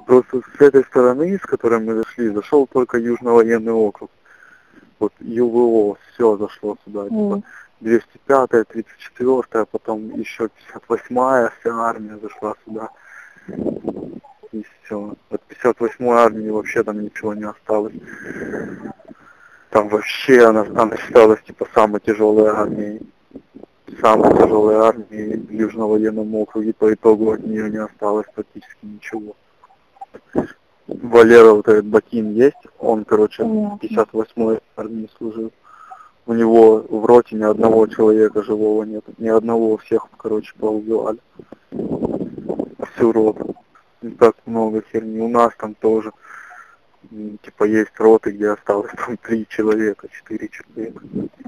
Просто с этой стороны, с которой мы зашли, зашел только Южно-военный округ. Вот ЮВО, все зашло сюда. Типа 205-я, 34-я, потом еще 58-я вся армия зашла сюда. И все. От 58-й армии вообще там ничего не осталось. Там вообще она считалась типа самой тяжелой армией. Самой тяжелой армии в Южном военном округе. По итогу от нее не осталось практически ничего. Валера, вот этот Бакин есть, он, короче, в 58-й армии служил. У него в роте ни одного человека живого нет. Ни одного, всех, короче, поубивали. Всю роту. И так много херни. У нас там тоже, типа, есть роты, где осталось там 3 человека, 4 человека.